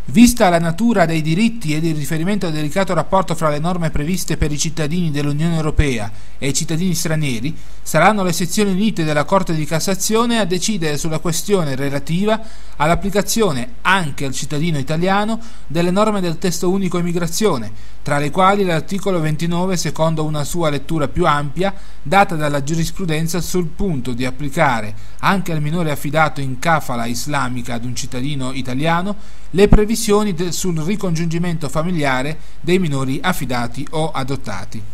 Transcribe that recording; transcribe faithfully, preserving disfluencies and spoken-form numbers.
Vista la natura dei diritti ed il riferimento al delicato rapporto fra le norme previste per i cittadini dell'Unione Europea e i cittadini stranieri, saranno le sezioni unite della Corte di Cassazione a decidere sulla questione relativa all'applicazione anche al cittadino italiano delle norme del Testo Unico Immigrazione, tra le quali l'articolo ventinove secondo una sua lettura più ampia, data dalla giurisprudenza sul punto di applicare anche al minore affidato in kafala islamica ad un cittadino italiano le previsioni sul ricongiungimento familiare dei minori affidati o adottati.